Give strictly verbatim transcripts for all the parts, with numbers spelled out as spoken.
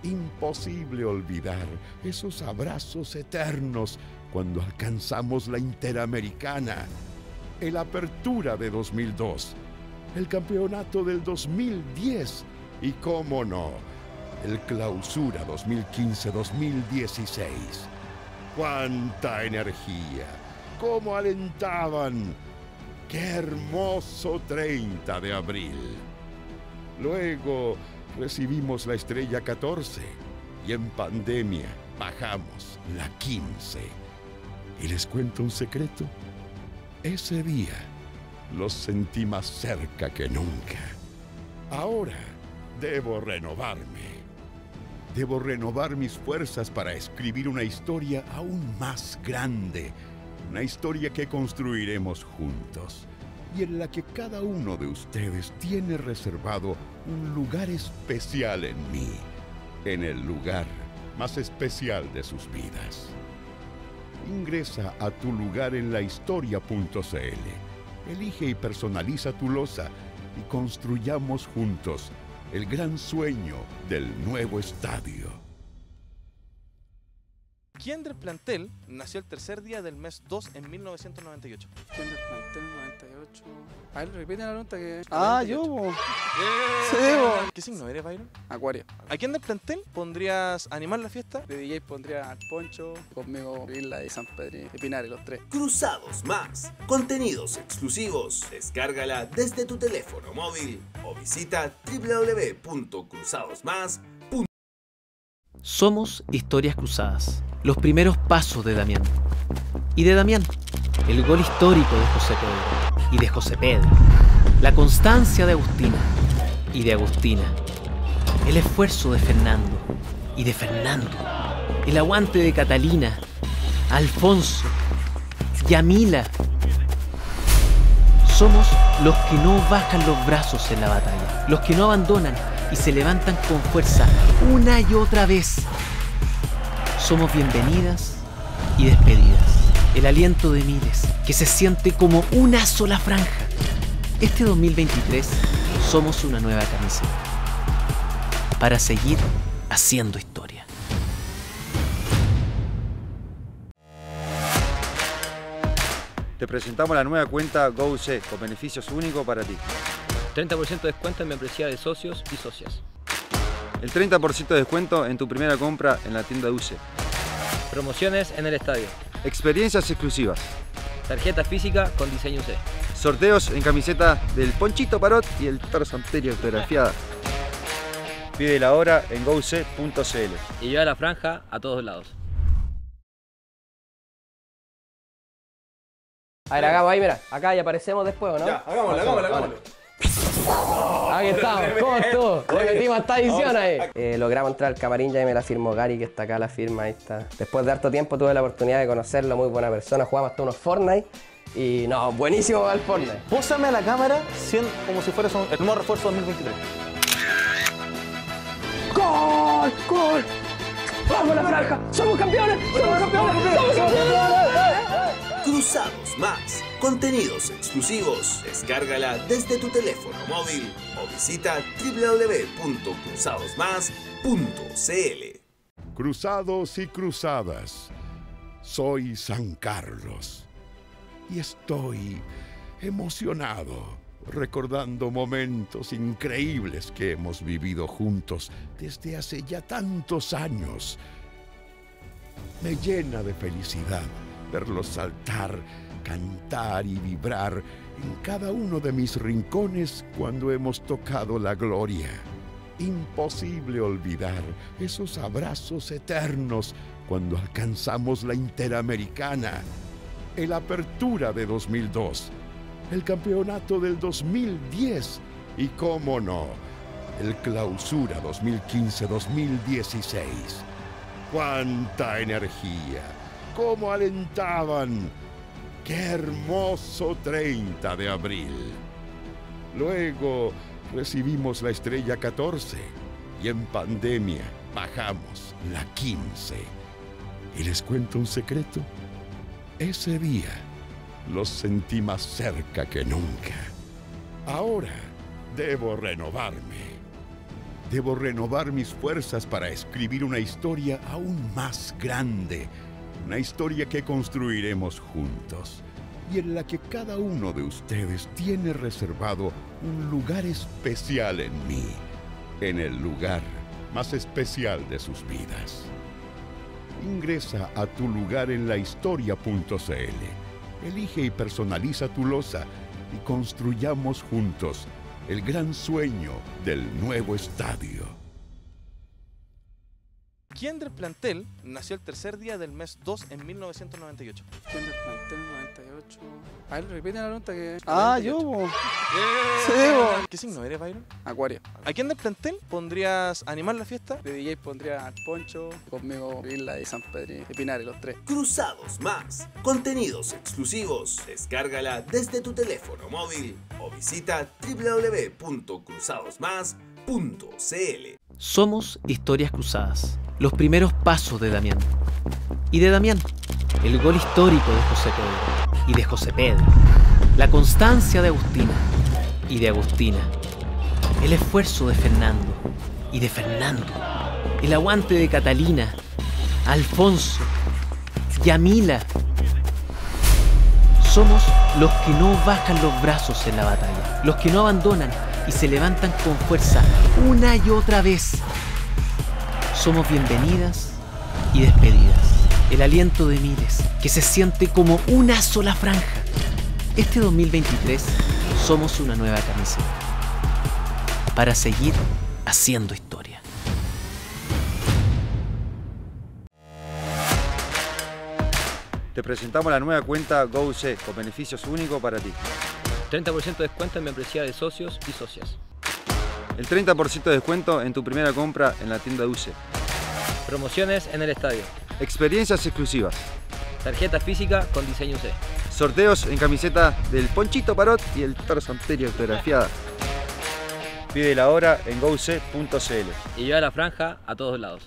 Imposible olvidar esos abrazos eternos cuando alcanzamos la Interamericana, el Apertura de dos mil dos, el Campeonato del dos mil diez y, cómo no, el Clausura dos mil quince dos mil dieciséis. ¡Cuánta energía! ¡Cómo alentaban! ¡Qué hermoso treinta de abril! Luego recibimos la estrella catorce y en pandemia bajamos la quince. Y les cuento un secreto. Ese día los sentí más cerca que nunca. Ahora debo renovarme. Debo renovar mis fuerzas para escribir una historia aún más grande. Una historia que construiremos juntos y en la que cada uno de ustedes tiene reservado un lugar especial en mí, en el lugar más especial de sus vidas. Ingresa a tu lugar en la historia punto c l, elige y personaliza tu losa y construyamos juntos el gran sueño del nuevo estadio. ¿Quién del plantel nació el tercer día del mes dos en mil novecientos noventa y ocho? ¿Quién del plantel noventa y ocho? A ver, repite la pregunta que... Ah, yo, bo. ¡Eh! Sí, bo. ¿Qué signo eres, Byron? Acuario. ¿A quién del plantel pondrías a animar la fiesta? De D J pondría al Poncho, conmigo Isla y San Pedro y Pinares, los tres. Cruzados Más, contenidos exclusivos. Descárgala desde tu teléfono móvil o visita w w w punto cruzados más punto com. Somos Historias Cruzadas, los primeros pasos de Damián. Y de Damián, el gol histórico de José Pedro. Y de José Pedro, la constancia de Agustina. Y de Agustina, el esfuerzo de Fernando. Y de Fernando, el aguante de Catalina, Alfonso, Yamila. Somos los que no bajan los brazos en la batalla, los que no abandonan y se levantan con fuerza una y otra vez. Somos bienvenidas y despedidas, el aliento de miles que se siente como una sola franja. Este dos mil veintitrés somos una nueva camiseta para seguir haciendo historia. Te presentamos la nueva cuenta GoC con beneficios únicos para ti. treinta por ciento de descuento en membresía de socios y socias. El treinta por ciento de descuento en tu primera compra en la tienda U C E. Promociones en el estadio. Experiencias exclusivas. Tarjeta física con diseño U C. Sorteos en camiseta del Ponchito Parot y el Toro Santerio autografiada. Pídela ahora en go c punto c l. Y lleva la franja a todos lados. A ver, hagamos ahí, mira. Acá ya aparecemos después, ¿o no? Ya, hagámoslo, hagámoslo, hagámoslo. Aquí estamos, ¿cómo estuvo? Le metimos esta edición ahí. Eh, logramos entrar al camarín, ya me la firmó Gary, que está acá la firma, ahí está. Después de harto tiempo tuve la oportunidad de conocerlo, muy buena persona, jugamos hasta unos Fortnite. Y no, buenísimo el Fortnite. Pósame a la cámara como si fueras un, el nuevo refuerzo dos mil veintitrés. ¡Gol! ¡Gol! ¡Vamos a la franja! ¡Somos campeones! ¡Somos campeones! ¡Somos campeones! Cruzados Más, contenidos exclusivos. Descárgala desde tu teléfono móvil o visita w w w punto cruzados más punto c l. Cruzados y cruzadas, soy San Carlos y estoy emocionado recordando momentos increíbles que hemos vivido juntos desde hace ya tantos años. Me llena de felicidad verlos saltar, cantar y vibrar en cada uno de mis rincones cuando hemos tocado la gloria. Imposible olvidar esos abrazos eternos cuando alcanzamos la Interamericana, el Apertura de dos mil dos, el Campeonato del dos mil diez y, cómo no, el Clausura dos mil quince dos mil dieciséis. ¡Cuánta energía! ¡Cómo alentaban! ¡Qué hermoso treinta de abril! Luego recibimos la estrella catorce y en pandemia bajamos la quince. Y les cuento un secreto. Ese día los sentí más cerca que nunca. Ahora debo renovarme. debo renovar mis fuerzas para escribir una historia aún más grande. Una historia que construiremos juntos y en la que cada uno de ustedes tiene reservado un lugar especial en mí, en el lugar más especial de sus vidas. Ingresa a tu lugar en la historia punto c l. Elige y personaliza tu losa y construyamos juntos el gran sueño del nuevo estadio. ¿Quién del plantel nació el tercer día del mes dos en mil novecientos noventa y ocho? ¿Quién del plantel noventa y ocho? A ver, repiten la pregunta que... Ah, yo, po. Sí, po. ¿Qué signo eres, Byron? Acuario. ¿A quién del plantel pondrías animar la fiesta? De D J pondría al Poncho, conmigo Isla y San Pedro y Pinares, los tres. Cruzados Más. Contenidos exclusivos. Descárgala desde tu teléfono móvil o visita w w w punto cruzados más punto c l. Somos Historias Cruzadas, los primeros pasos de Damián. Y de Damián, el gol histórico de José Pedro. Y de José Pedro, la constancia de Agustina. Y de Agustina, el esfuerzo de Fernando. Y de Fernando, el aguante de Catalina, Alfonso, Yamila. Somos los que no bajan los brazos en la batalla, los que no abandonan y se levantan con fuerza una y otra vez. Somos bienvenidas y despedidas. El aliento de miles que se siente como una sola franja. Este dos mil veintitrés somos una nueva camiseta para seguir haciendo historia. Te presentamos la nueva cuenta GoC con beneficios únicos para ti. treinta por ciento de descuento en membresía de socios y socias. El treinta por ciento de descuento en tu primera compra en la tienda U C E. Promociones en el estadio. Experiencias exclusivas. Tarjeta física con diseño U C. Sorteos en camiseta del Ponchito Parot y el Toro Samperio autografiada. Pídela ahora en go c punto c l. Y lleva la franja a todos lados.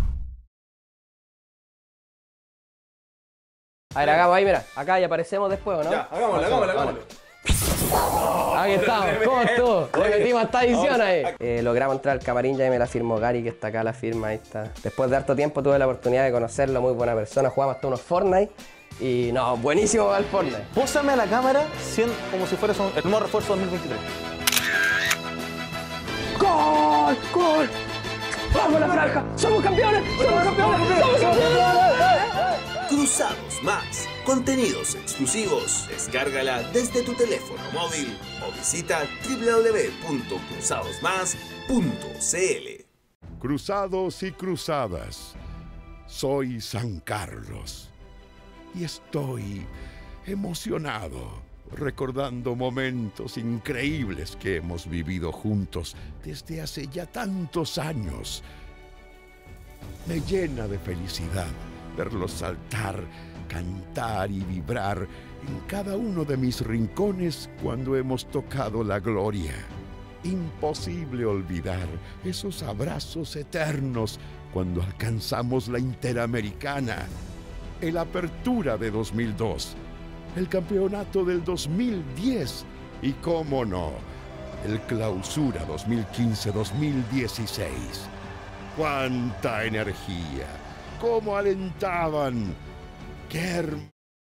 A ver, hagamos ahí, mira, acá y aparecemos después, ¿o no? Ya, hagámoslo, hagámoslo, hagámoslo. Aquí estamos, ¿cómo estuvo? Le metimos esta edición ahí. Eh, logramos entrar al camarín, ya me la firmó Gary, que está acá la firma, ahí está. Después de harto tiempo tuve la oportunidad de conocerlo, muy buena persona, jugamos hasta unos Fortnite. Y no, buenísimo para el Fortnite. Pósame a la cámara siendo como si fueras un- el nuevo refuerzo dos mil veintitrés. ¡Gol! ¡Gol! ¡Vamos a la franja! ¡Somos campeones! ¡Somos campeones! ¡Somos campeones! Cruzados Más. Contenidos exclusivos. Descárgala desde tu teléfono móvil o visita w w w punto cruzados más punto c l. Cruzados y cruzadas, soy San Carlos y estoy emocionado recordando momentos increíbles que hemos vivido juntos desde hace ya tantos años. Me llena de felicidad verlos saltar, cantar y vibrar en cada uno de mis rincones cuando hemos tocado la gloria. Imposible olvidar esos abrazos eternos cuando alcanzamos la Interamericana, el Apertura de dos mil dos, el Campeonato del dos mil diez y, cómo no, el Clausura dos mil quince dos mil dieciséis. ¡Cuánta energía! ¡Cómo alentaban! ¡Qué hermoso!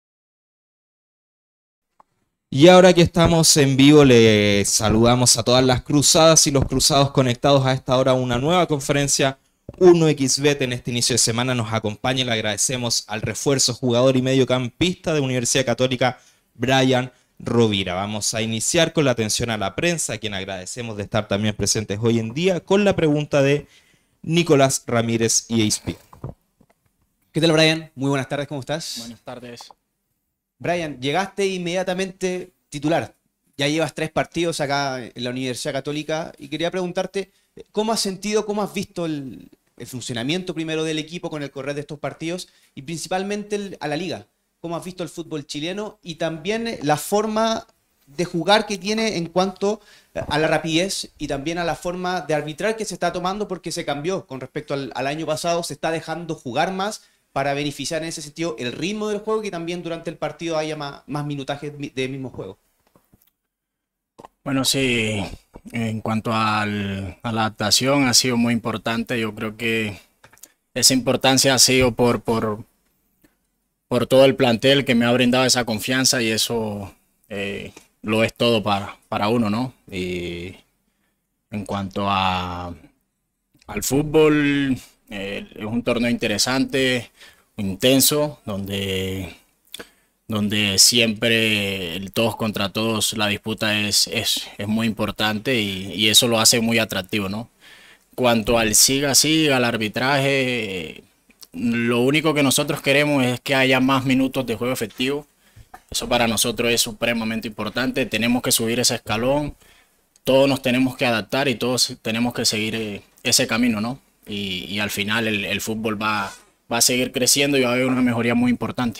Y ahora que estamos en vivo, le saludamos a todas las cruzadas y los cruzados conectados a esta hora a una nueva conferencia uno equis bet. En este inicio de semana nos acompaña y le agradecemos al refuerzo jugador y mediocampista de Universidad Católica, Brian Rovira. Vamos a iniciar con la atención a la prensa, a quien agradecemos de estar también presentes hoy en día, con la pregunta de Nicolás Ramírez y E S P N. ¿Qué tal, Brian? Muy buenas tardes, ¿cómo estás? Buenas tardes. Brian, llegaste inmediatamente titular. Ya llevas tres partidos acá en la Universidad Católica y quería preguntarte cómo has sentido, cómo has visto el, el funcionamiento primero del equipo con el correr de estos partidos y principalmente el, a la liga. ¿Cómo has visto el fútbol chileno y también la forma de jugar que tiene en cuanto a la rapidez y también a la forma de arbitrar que se está tomando, porque se cambió con respecto al, al año pasado, se está dejando jugar más para beneficiar en ese sentido el ritmo del juego y que también durante el partido haya más, más minutaje de mismo juego? Bueno, sí, En cuanto al, a la adaptación, ha sido muy importante. Yo creo que esa importancia ha sido por, por, por todo el plantel que me ha brindado esa confianza y eso eh, lo es todo para, para uno, ¿no? Y en cuanto a, al fútbol, eh, es un torneo interesante, intenso, donde, donde siempre el todos contra todos, la disputa es, es, es muy importante y, y eso lo hace muy atractivo, ¿no? Cuanto al siga siga, al arbitraje, lo único que nosotros queremos es que haya más minutos de juego efectivo. Eso para nosotros es supremamente importante. Tenemos que subir ese escalón, todos nos tenemos que adaptar y todos tenemos que seguir eh, ese camino, ¿no? Y, y al final el, el fútbol va, va a seguir creciendo y va a haber una mejoría muy importante.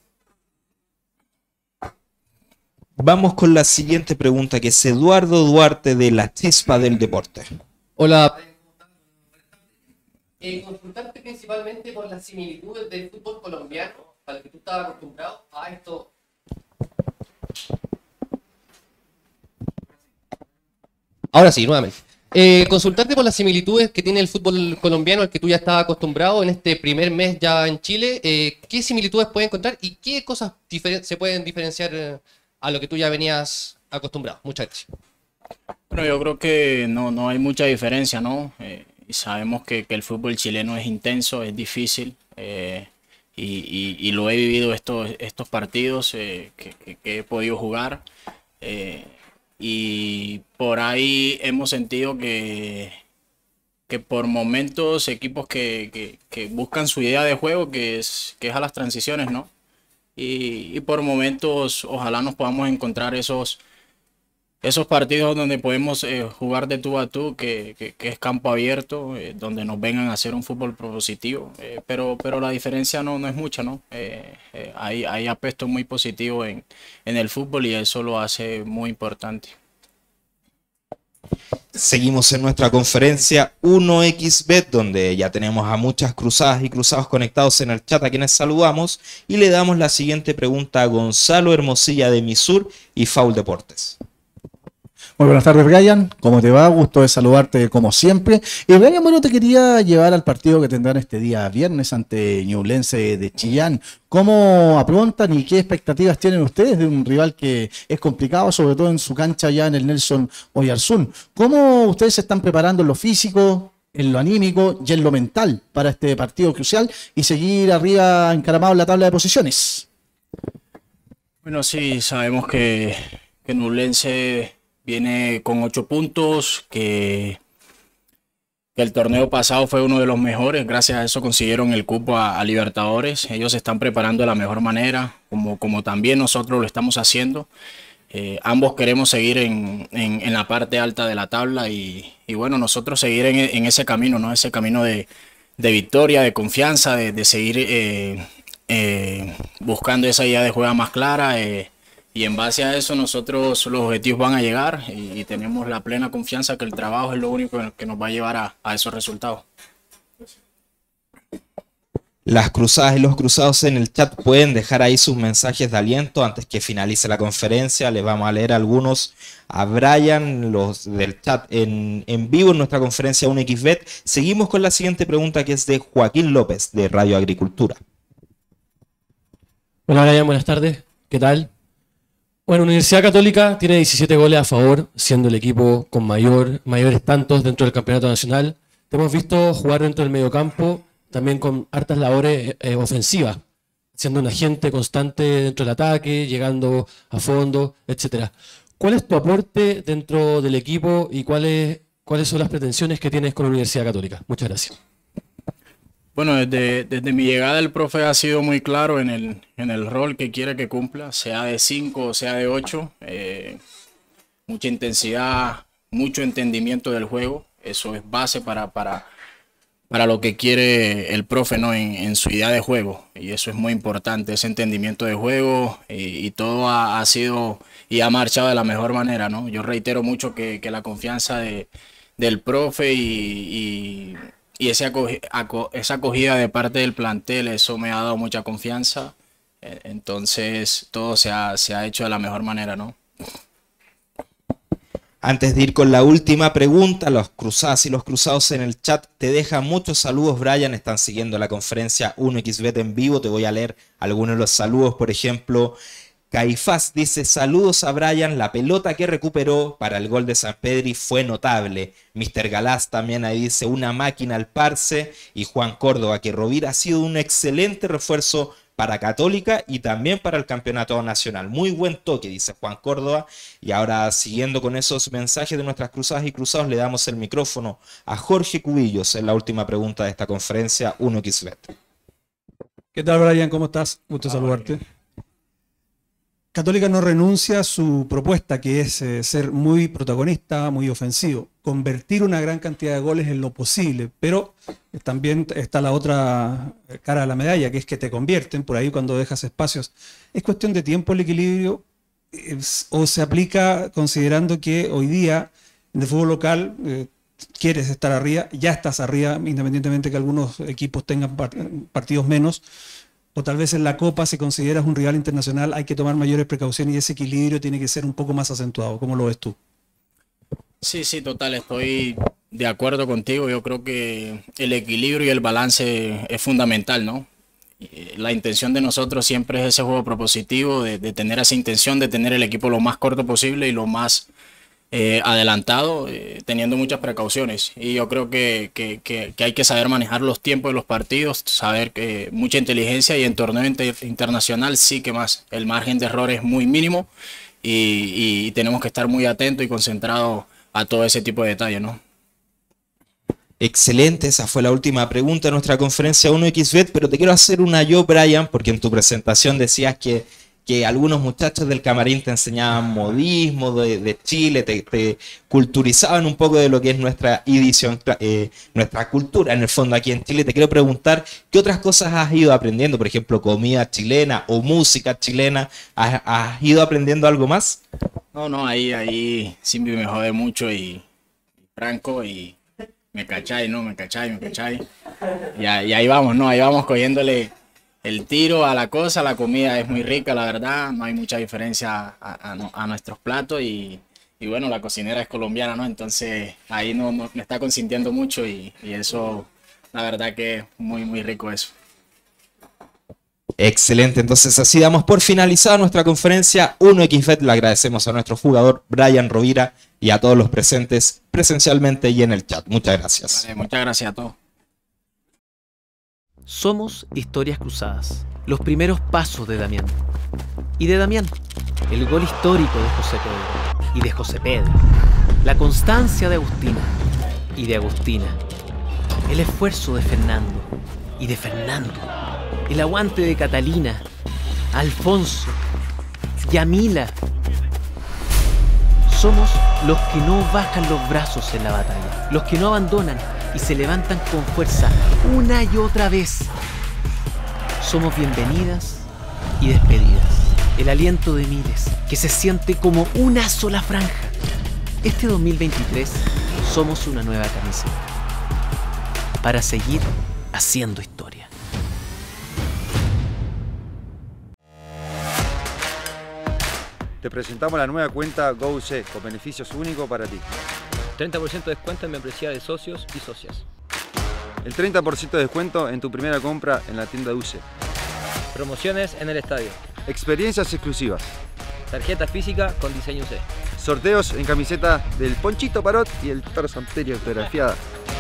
Vamos con la siguiente pregunta, que es Eduardo Duarte de La Chispa del Deporte. Hola. Eh, consultarte principalmente por las similitudes del fútbol colombiano al que tú estabas acostumbrado a esto. Ahora sí, nuevamente. Eh, consultarte por las similitudes que tiene el fútbol colombiano al que tú ya estabas acostumbrado en este primer mes ya en Chile. Eh, ¿Qué similitudes puedes encontrar y qué cosas se pueden diferenciar eh, a lo que tú ya venías acostumbrado? Muchas gracias. Bueno, yo creo que no, no hay mucha diferencia, ¿no? Eh, y sabemos que, que el fútbol chileno es intenso, es difícil. Eh, y, y, y lo he vivido estos, estos partidos eh, que, que, que he podido jugar. Eh, y por ahí hemos sentido que, que por momentos equipos que, que, que buscan su idea de juego, que es, que es a las transiciones, ¿no? Y, y por momentos ojalá nos podamos encontrar esos, esos partidos donde podemos eh, jugar de tú a tú, que, que, que es campo abierto, eh, donde nos vengan a hacer un fútbol propositivo. Eh, pero, pero la diferencia no, no es mucha, ¿no? Eh, eh, hay, hay aspectos muy positivos en, en el fútbol y eso lo hace muy importante. Seguimos en nuestra conferencia uno equis bet, donde ya tenemos a muchas cruzadas y cruzados conectados en el chat, a quienes saludamos, y le damos la siguiente pregunta a Gonzalo Hermosilla de Misur y Foul Deportes. Muy buenas tardes, Brian. ¿Cómo te va? Gusto de saludarte como siempre. Y Brian, bueno, te quería llevar al partido que tendrán este día viernes ante Ñublense de Chillán. ¿Cómo aprontan y qué expectativas tienen ustedes de un rival que es complicado, sobre todo en su cancha allá en el Nelson Oyarzún? ¿Cómo ustedes se están preparando en lo físico, en lo anímico y en lo mental para este partido crucial y seguir arriba encaramado en la tabla de posiciones? Bueno, sí, sabemos que, que Ñublense viene con ocho puntos, que, que el torneo pasado fue uno de los mejores. Gracias a eso consiguieron el cupo a, a Libertadores. Ellos se están preparando de la mejor manera, como, como también nosotros lo estamos haciendo. Eh, ambos queremos seguir en, en, en la parte alta de la tabla y, y bueno, nosotros seguir en, en ese camino, ¿no? Ese camino de, de victoria, de confianza, de, de seguir eh, eh, buscando esa idea de juego más clara. Eh, Y en base a eso nosotros los objetivos van a llegar y, y tenemos la plena confianza que el trabajo es lo único que nos va a llevar a, a esos resultados. Las cruzadas y los cruzados en el chat pueden dejar ahí sus mensajes de aliento antes que finalice la conferencia. Les vamos a leer algunos a Brian, los del chat en, en vivo en nuestra conferencia uno equis bet. Seguimos con la siguiente pregunta, que es de Joaquín López de Radio Agricultura. Hola Brian, buenas tardes. ¿Qué tal? Bueno, Universidad Católica tiene diecisiete goles a favor, siendo el equipo con mayor, mayores tantos dentro del campeonato nacional. Te hemos visto jugar dentro del mediocampo, también con hartas labores eh, ofensivas, siendo un agente constante dentro del ataque, llegando a fondo, etcétera. ¿Cuál es tu aporte dentro del equipo y cuáles, cuáles son las pretensiones que tienes con la Universidad Católica? Muchas gracias. Bueno, desde, desde mi llegada el profe ha sido muy claro en el, en el rol que quiere que cumpla, sea de cinco o sea de ocho. Eh, mucha intensidad, mucho entendimiento del juego. Eso es base para, para, para lo que quiere el profe, ¿no? en, en su idea de juego. Y eso es muy importante, ese entendimiento de juego. Y, y todo ha, ha sido y ha marchado de la mejor manera, ¿no? Yo reitero mucho que, que la confianza de, del profe y... y Y ese acogi aco esa acogida de parte del plantel, eso me ha dado mucha confianza. Entonces todo se ha, se ha hecho de la mejor manera, ¿no? Antes de ir con la última pregunta, los cruzadas y los cruzados en el chat te dejan muchos saludos, Brian. Están siguiendo la conferencia uno equis bet en vivo. Te voy a leer algunos de los saludos. Por ejemplo, Caifás dice: saludos a Brian, la pelota que recuperó para el gol de San Pedri fue notable. mister Galás también ahí dice: una máquina al parce. Y Juan Córdoba, que Rovira ha sido un excelente refuerzo para Católica y también para el campeonato nacional. Muy buen toque, dice Juan Córdoba. Y ahora, siguiendo con esos mensajes de nuestras cruzadas y cruzados, le damos el micrófono a Jorge Cubillos en la última pregunta de esta conferencia uno equis bet. ¿Qué tal, Brian? ¿Cómo estás? Gusto saludarte. Católica no renuncia a su propuesta, que es eh, ser muy protagonista, muy ofensivo, convertir una gran cantidad de goles en lo posible, pero también está la otra cara de la medalla, que es que te convierten por ahí cuando dejas espacios. ¿Es cuestión de tiempo el equilibrio es, o se aplica considerando que hoy día en el fútbol local eh, quieres estar arriba, ya estás arriba, independientemente que algunos equipos tengan part partidos menos? O tal vez en la Copa, si consideras un rival internacional, hay que tomar mayores precauciones y ese equilibrio tiene que ser un poco más acentuado. ¿Cómo lo ves tú? Sí, sí, total, estoy de acuerdo contigo. Yo creo que el equilibrio y el balance es fundamental, ¿no? La intención de nosotros siempre es ese juego propositivo, de, de tener esa intención de tener el equipo lo más corto posible y lo más eh, adelantado, eh, teniendo muchas precauciones. Y yo creo que, que, que, que hay que saber manejar los tiempos de los partidos, saber que mucha inteligencia, y en torneo inter internacional sí que más. El margen de error es muy mínimo y, y tenemos que estar muy atentos y concentrados a todo ese tipo de detalles, ¿no? Excelente, esa fue la última pregunta de nuestra conferencia uno equis bet, pero te quiero hacer una yo, Brian, porque en tu presentación decías que, que algunos muchachos del camarín te enseñaban modismo de, de Chile, te, te culturizaban un poco de lo que es nuestra edición, eh, nuestra cultura en el fondo aquí en Chile. Te quiero preguntar, ¿qué otras cosas has ido aprendiendo? Por ejemplo, comida chilena o música chilena, ¿has, has ido aprendiendo algo más? No, no, ahí, ahí siempre me jode mucho y, y Franco y... Me cachai, ¿no? Me cachai, me cachai. Y, y ahí vamos, ¿no? Ahí vamos cogiéndole el tiro a la cosa. La comida es muy rica, la verdad. No hay mucha diferencia a, a, a nuestros platos. Y, y bueno, la cocinera es colombiana, ¿no? Entonces ahí no, no me está consintiendo mucho y, y eso, la verdad que es muy, muy rico eso. Excelente, entonces así damos por finalizada nuestra conferencia uno equis bet. Le agradecemos a nuestro jugador Brian Rovira y a todos los presentes presencialmente y en el chat. Muchas gracias. Vale, muchas gracias a todos. Somos Historias Cruzadas, los primeros pasos de Damián. Y de Damián, el gol histórico de José Pedro. Y de José Pedro, la constancia de Agustina. Y de Agustina, el esfuerzo de Fernando. Y de Fernando, el aguante de Catalina, Alfonso, Yamila. Somos los que no bajan los brazos en la batalla, los que no abandonan y se levantan con fuerza una y otra vez. Somos bienvenidas y despedidas, el aliento de miles que se siente como una sola franja. Este dos mil veintitrés somos una nueva camiseta para seguir haciendo historia. Te presentamos la nueva cuenta GoC con beneficios únicos para ti. treinta por ciento de descuento en membresía de socios y socias. El treinta por ciento de descuento en tu primera compra en la tienda U C E. Promociones en el estadio. Experiencias exclusivas. Tarjeta física con diseño U C E. Sorteos en camiseta del Ponchito Parot y el Toro Santerio autografiada.